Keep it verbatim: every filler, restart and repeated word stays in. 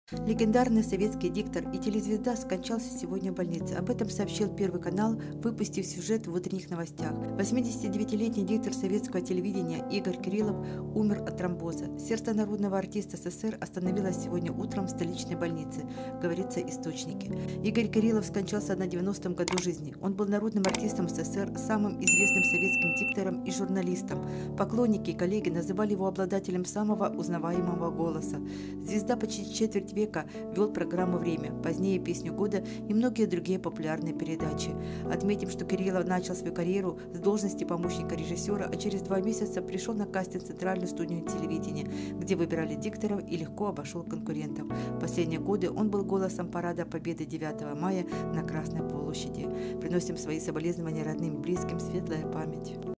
Легендарный советский диктор и телезвезда скончался сегодня в больнице. Об этом сообщил Первый канал, выпустив сюжет в утренних новостях. восьмидесятидевятилетний диктор советского телевидения Игорь Кириллов умер от тромбоза. Сердце народного артиста СССР остановилось сегодня утром в столичной больнице, говорится источники. Игорь Кириллов скончался на девяностом году жизни. Он был народным артистом СССР, самым известным советским диктором и журналистом. Поклонники и коллеги называли его обладателем самого узнаваемого голоса. Звезда почти четверть века вел программу «Время», позднее «Песню года» и многие другие популярные передачи. Отметим, что Кириллов начал свою карьеру с должности помощника режиссера, а через два месяца пришел на кастинг в Центральную студию телевидения, где выбирали дикторов и легко обошел конкурентов. В последние годы он был голосом парада Победы девятого мая на Красной площади. Приносим свои соболезнования родным и близким, светлая память.